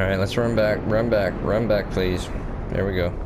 Alright, let's run back, run back, please. There we go.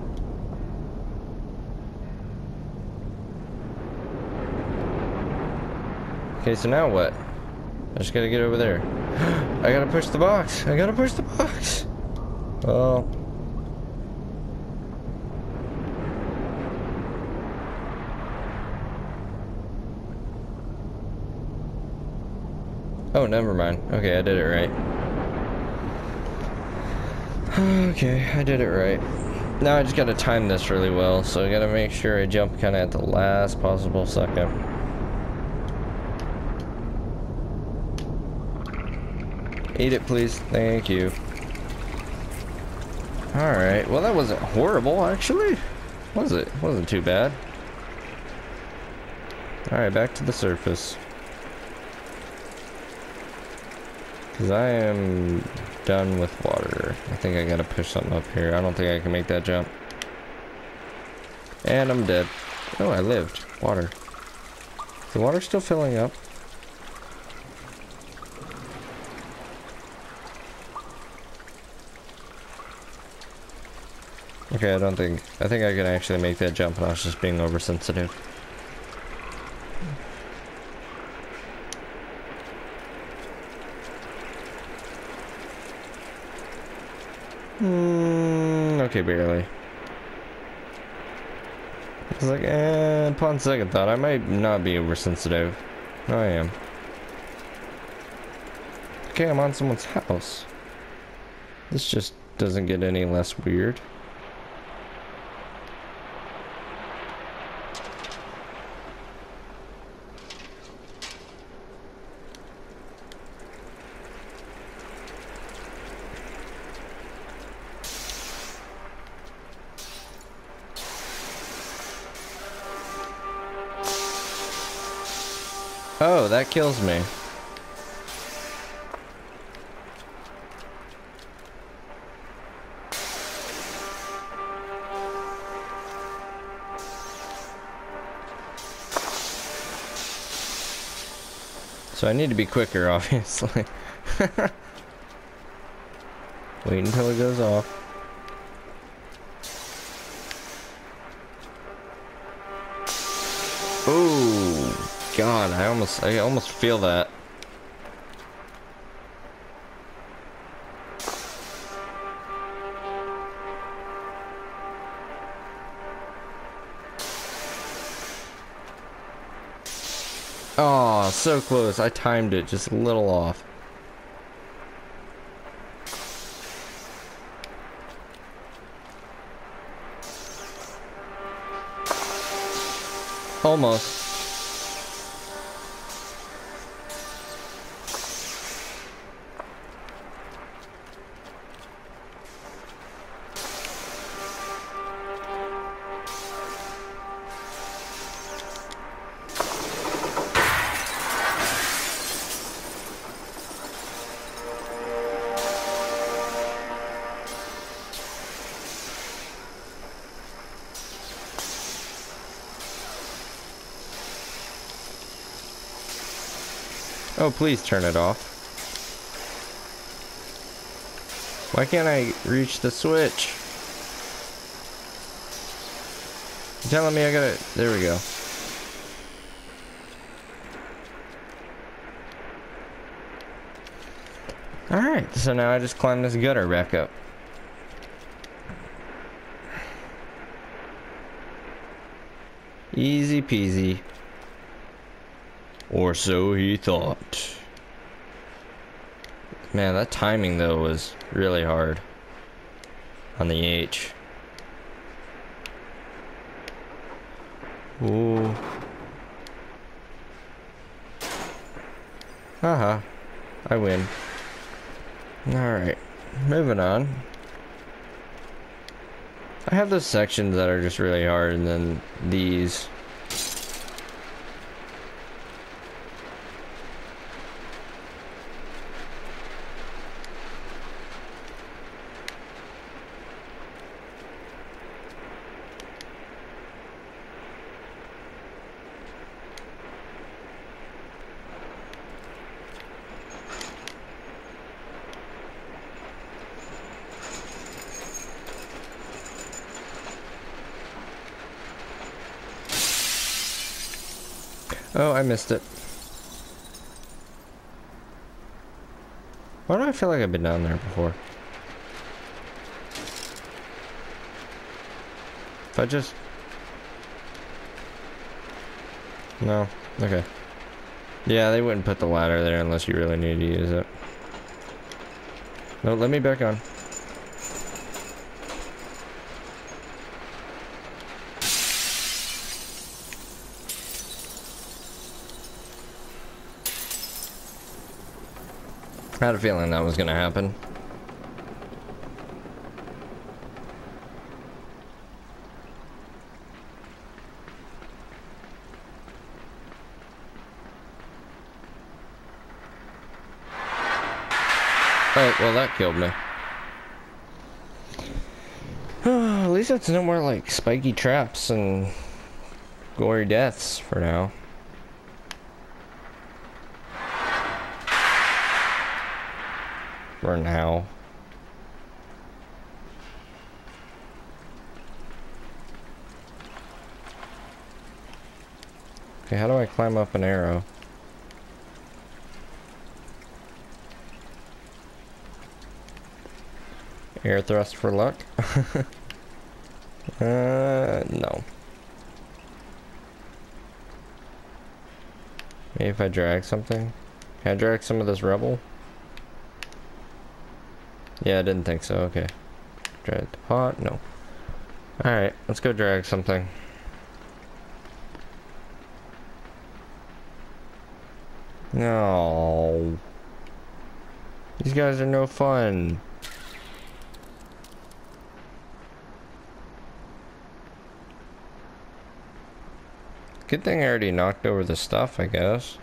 Okay, so now what? I just gotta get over there. I gotta push the box. I gotta push the box. Oh. Oh, never mind. Okay, I did it right. Okay, I did it right. Now I just gotta time this really well, so I gotta make sure I jump kinda at the last possible second. Eat it, please. Thank you. Alright, well that wasn't horrible, actually. Was it? Wasn't too bad. Alright, back to the surface. Because I am done with water. I think I gotta push something up here. I don't think I can make that jump. And I'm dead. Oh, I lived. Water. Is the water still filling up? Okay, I think I can actually make that jump, and I was just being oversensitive. Okay, barely. It's like, upon second thought, I might not be oversensitive. No, I am. Okay, I'm on someone's house. This just doesn't get any less weird. Oh, that kills me. So I need to be quicker, obviously. Wait until it goes off. Oh God, I almost feel that. Oh, so close. I timed it just a little off. Almost. Oh, please turn it off. Why can't I reach the switch? You're telling me I gotta... There we go. Alright, so now I just climb this gutter back up. Easy peasy. Or so he thought. Man, that timing though was really hard on the H. Ooh. Haha. I win. Alright. Moving on. I have those sections that are just really hard, and then these. Oh, I missed it. Why do I feel like I've been down there before? If I just... No. Okay. Yeah, they wouldn't put the ladder there unless you really need to use it. No, let me back on. I had a feeling that was gonna happen. Oh, well, that killed me. At least it's no more like spiky traps and gory deaths for now. For now. Okay, how do I climb up an arrow? Air thrust for luck? No. Maybe if I drag something? Can I drag some of this rubble? Yeah, I didn't think so, okay. Drag the pot? No. Alright, let's go drag something. No. These guys are no fun. Good thing I already knocked over the stuff, I guess.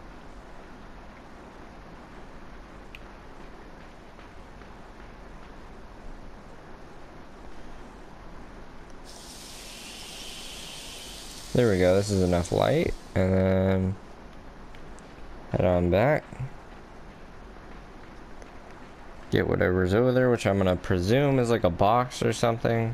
There we go, this is enough light, and then head on back. Get whatever's over there, which I'm gonna presume is like a box or something.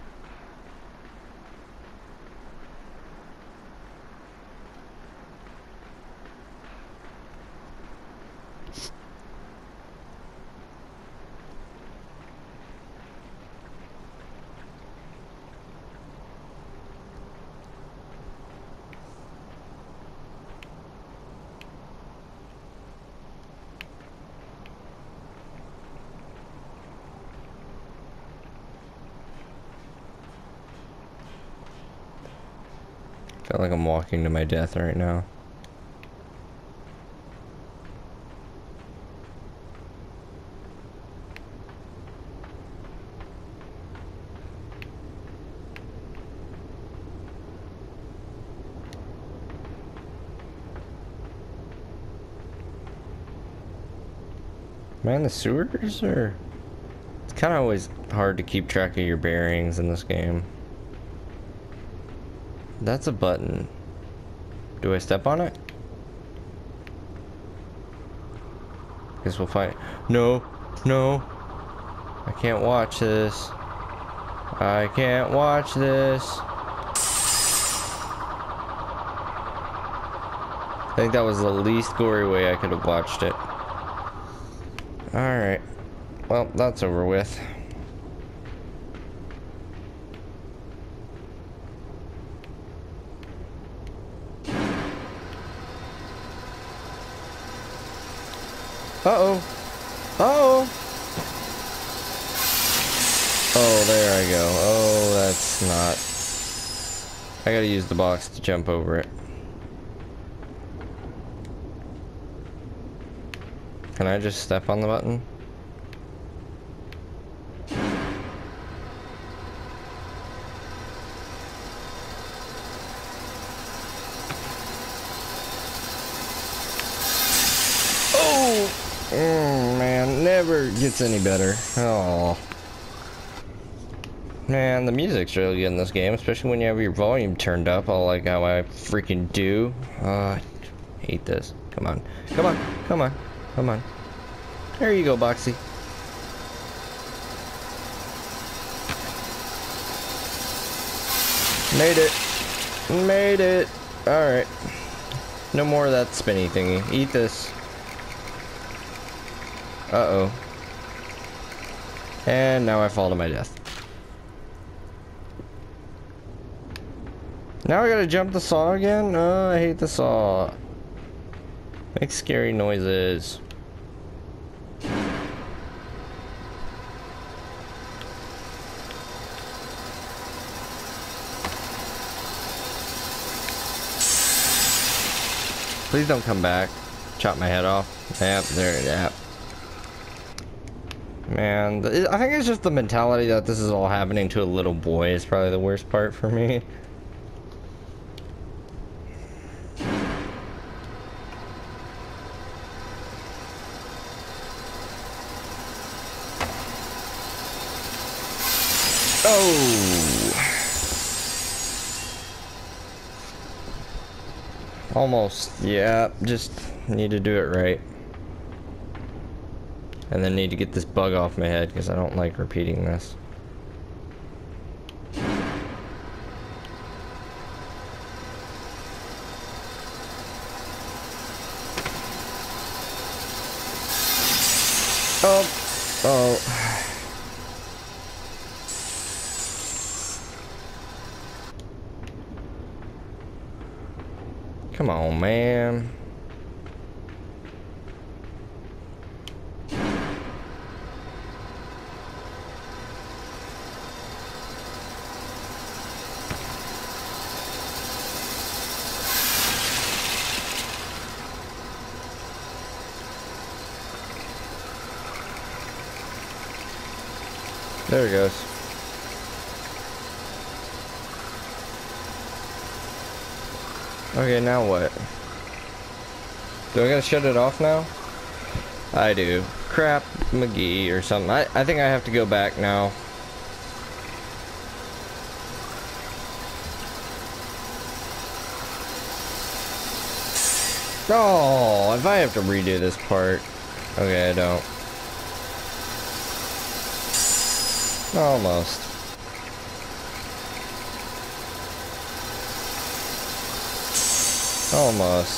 Feel like I'm walking to my death right now. Man, the sewers are... It's kind of always hard to keep track of your bearings in this game. That's a button. Do I step on it? Guess we'll find... No, no. I can't watch this. I can't watch this. I think that was the least gory way I could have watched it. Alright. Well, that's over with. Uh-oh. Uh-oh. Oh, there I go. Oh, that's not... I gotta use the box to jump over it. Can I just step on the button? Man, never gets any better. Oh. Man, the music's really good in this game, especially when you have your volume turned up, all like how I freaking do. I hate this. Come on. Come on. Come on. Come on. There you go, Boxy. Made it. Made it. Alright. No more of that spinny thingy. Eat this. Uh-oh. And now I fall to my death. Now I gotta jump the saw again? Oh, I hate the saw. Makes scary noises. Please don't come back. Chop my head off. Yep, there, yep. Man, I think it's just the mentality that this is all happening to a little boy is probably the worst part for me. Oh! Almost. Yeah, just need to do it right. And then need to get this bug off my head because I don't like repeating this. Oh. Oh. Come on, man. There it goes. Okay, now what? Do I gotta shut it off now? I do. Crap, McGee or something. I think I have to go back now. Oh, if I have to redo this part. Okay, I don't. Almost. Almost.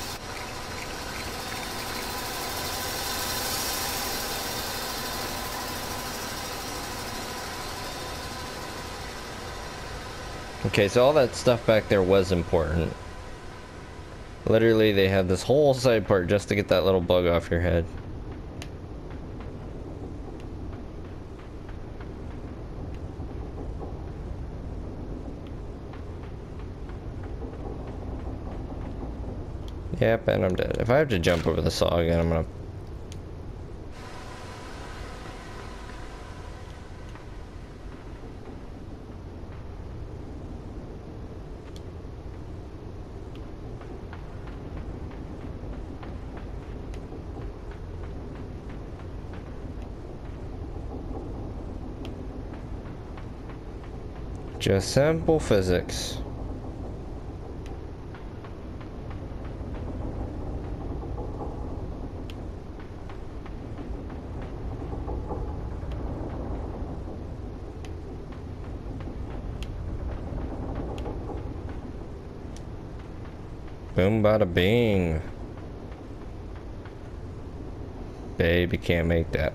Okay, so all that stuff back there was important. Literally, they had this whole side part just to get that little bug off your head. Yep, and I'm dead. If I have to jump over the saw again, I'm gonna... Just simple physics. Boom, bada bing. Baby can't make that.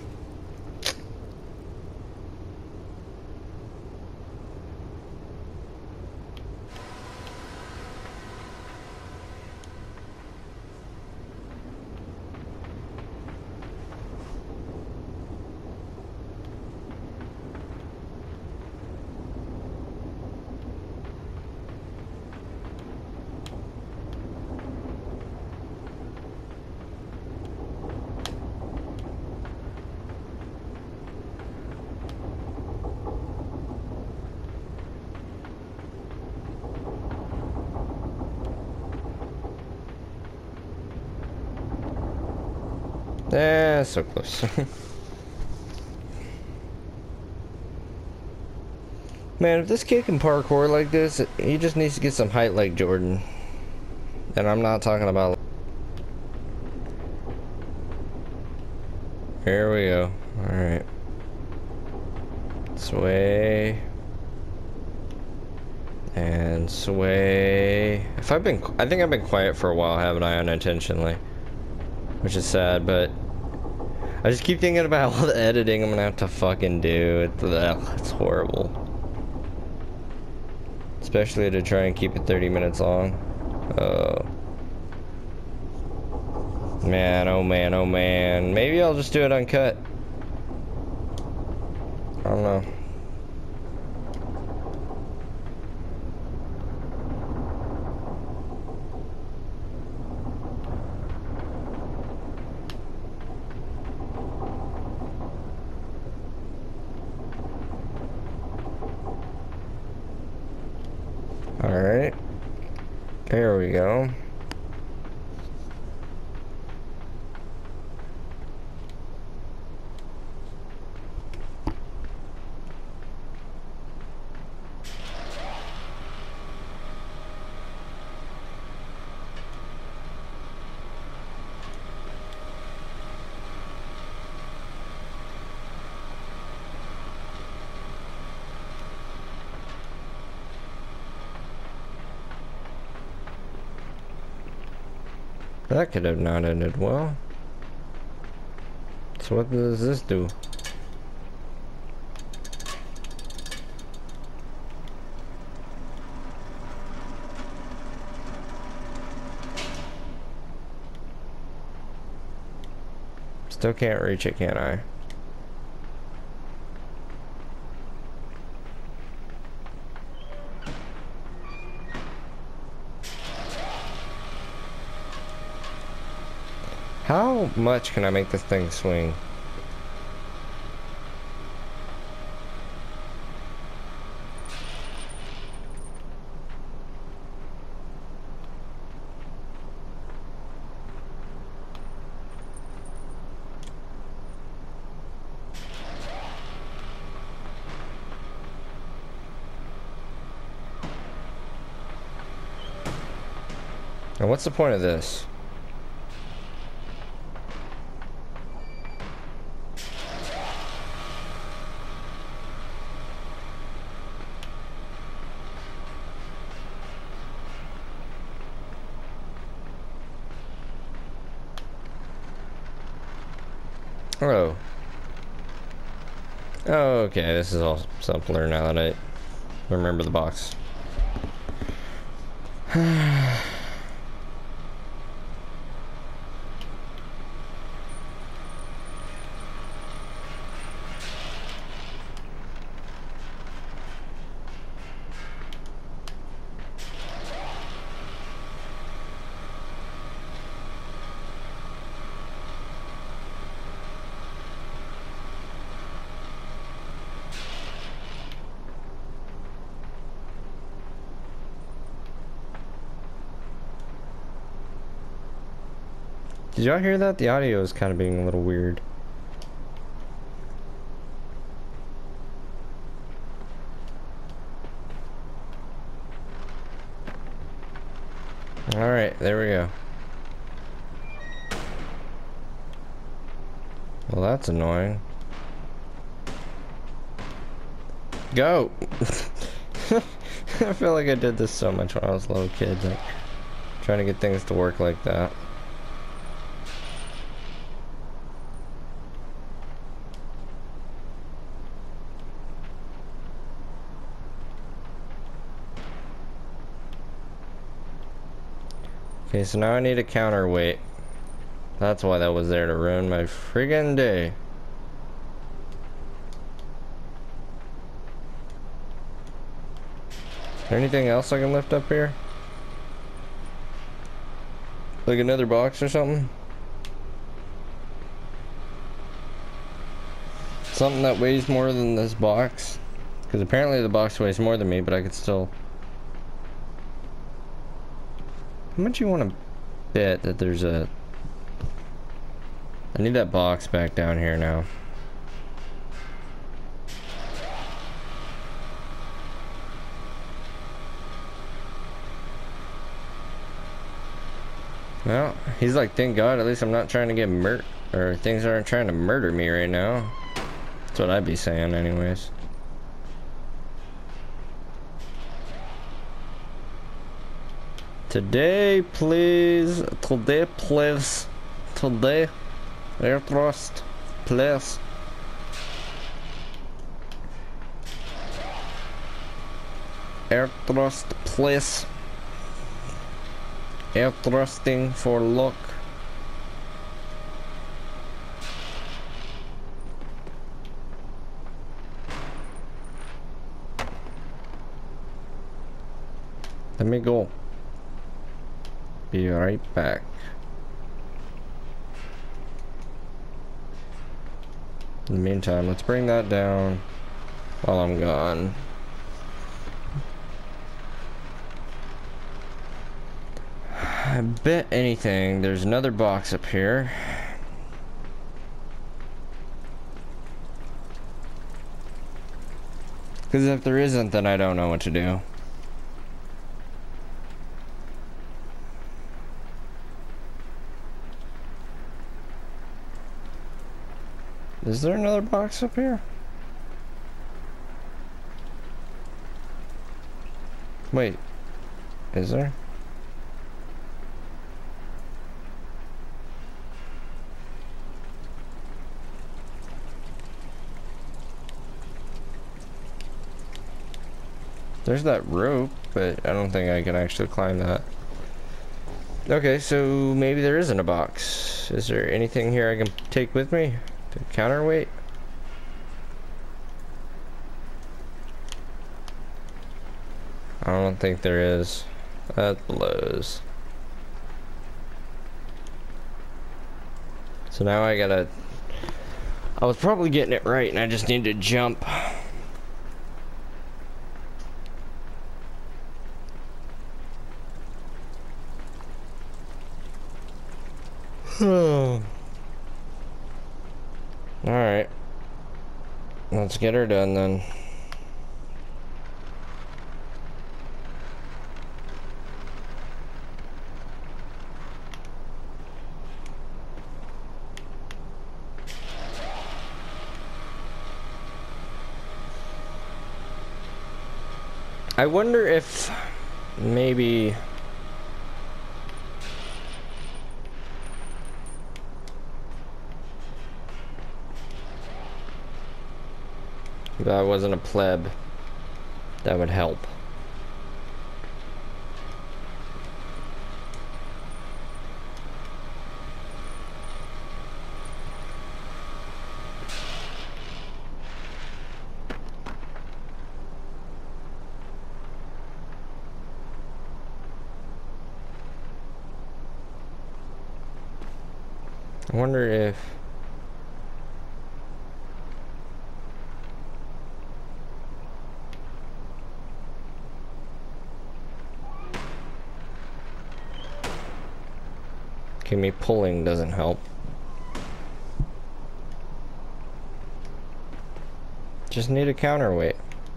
Yeah, so close. Man, if this kid can parkour like this, he just needs to get some height like Jordan. And I'm not talking about... Here we go. Alright. Sway. And sway. I think I've been quiet for a while, haven't I, unintentionally? Which is sad, but I just keep thinking about all the editing I'm gonna have to fucking do. It's horrible. Especially to try and keep it 30 minutes long. Man, oh man, oh man. Maybe I'll just do it uncut. I don't know. Alright. There we go. That could have not ended well. So what does this do? Still can't reach it, can I? How much can I make this thing swing? Now what's the point of this? Oh. Oh, okay, this is all simpler now that I remember the box. Did y'all hear that? The audio is kind of being a little weird. Alright, there we go. Well, that's annoying. Go! I feel like I did this so much when I was a little kid, like, trying to get things to work like that. Okay, so now I need a counterweight. That's why that was there, to ruin my friggin' day. Is there anything else I can lift up here? Like another box or something? Something that weighs more than this box? Because apparently the box weighs more than me, but I could still... How much you want to bet that there's a... I need that box back down here now. Well, he's like, thank God, at least I'm not trying to get murdered, or things aren't trying to murder me right now. That's what I'd be saying anyways. Today, please. Today, please. Today. Air thrust, please. Air thrust, please. Air thrusting for luck. Let me go. Be right back. In the meantime, let's bring that down while I'm gone. I bet anything there's another box up here. Because if there isn't, then I don't know what to do. Is there another box up here? Wait, is there? There's that rope, but I don't think I can actually climb that. Okay, so maybe there isn't a box. Is there anything here I can take with me to counterweight? I don't think there is. That blows. So now I gotta... I was probably getting it right and I just need to jump. Alright. Let's get her done then. I wonder if maybe if I wasn't a pleb, that would help. I wonder if me pulling doesn't help. Just need a counterweight.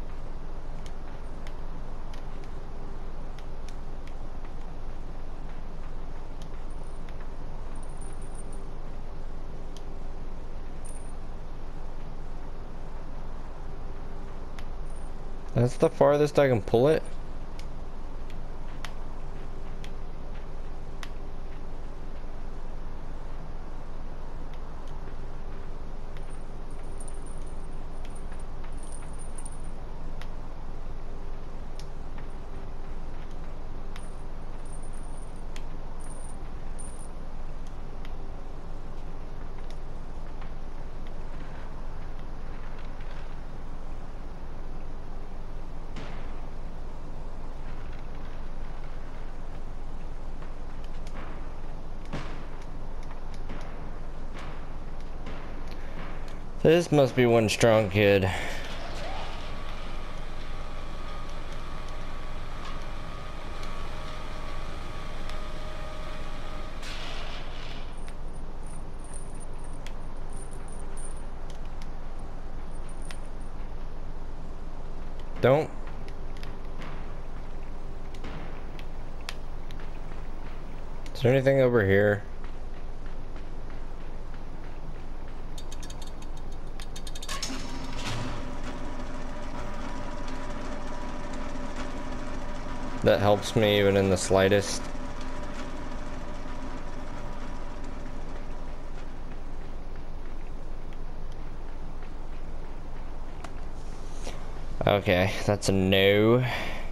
That's the farthest I can pull it. This must be one strong kid. Don't. Is there anything over here? that helps me even in the slightest. Okay, that's a no.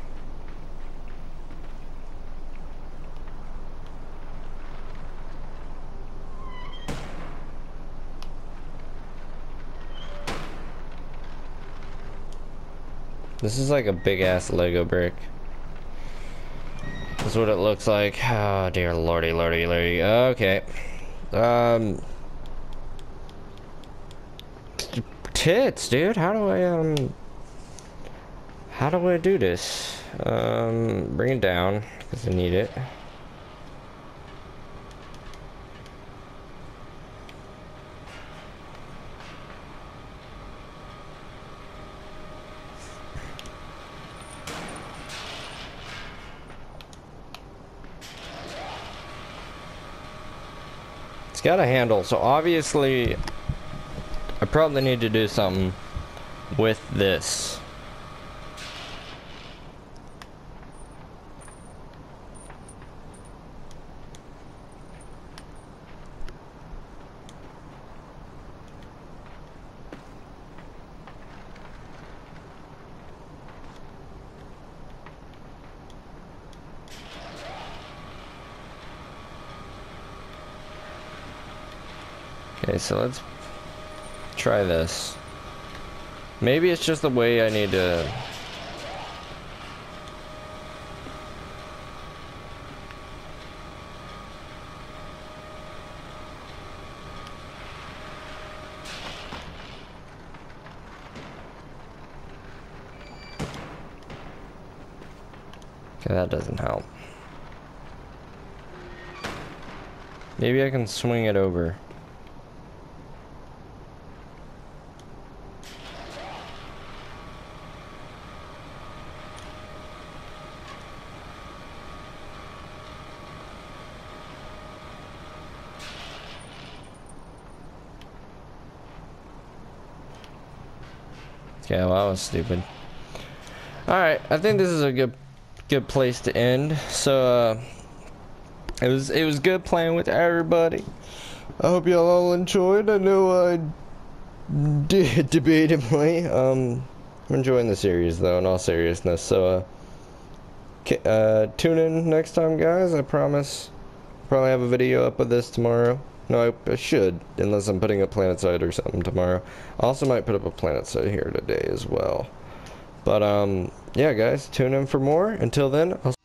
This is like a big ass Lego brick. That's what it looks like. Oh dear lordy, lordy, lordy. Okay. Tits, dude. How do I do this? Bring it down because I need it. It's got a handle, so obviously I probably need to do something with this. Okay, so let's try this. Maybe it's just the way I need to... Okay, that doesn't help. Maybe I can swing it over. Yeah, well, that was stupid. Alright, I think this is a good place to end. So it was good playing with everybody. I hope y'all all enjoyed. I know I did debatably. I'm enjoying the series though, in all seriousness. So tune in next time, guys. I promise probably have a video up of this tomorrow. No, I should, unless I'm putting up PlanetSide or something tomorrow. I also might put up a PlanetSide here today as well. But, yeah, guys, tune in for more. Until then, I'll